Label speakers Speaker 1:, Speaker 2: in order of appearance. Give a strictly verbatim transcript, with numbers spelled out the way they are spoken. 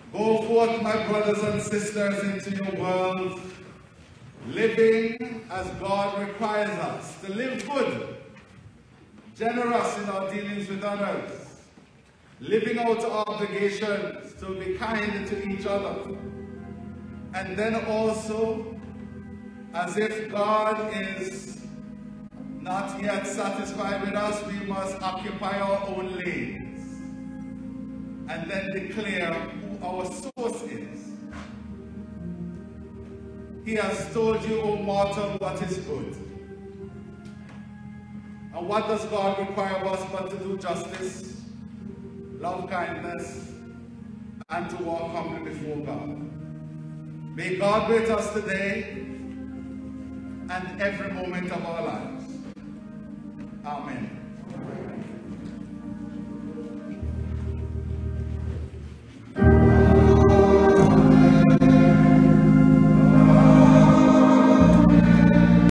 Speaker 1: Go forth, my brothers and sisters, into your world, living as God requires us to live good, generous in our dealings with others, living out obligations to be kind to each other, and then also, as if God is not yet satisfied with us, we must occupy our own lanes and then declare who our source is. He has told you, O mortal, what is good. And what does God require of us but to do justice, love kindness, and to walk humbly before God? May God be with us today and every moment of our lives. Amen.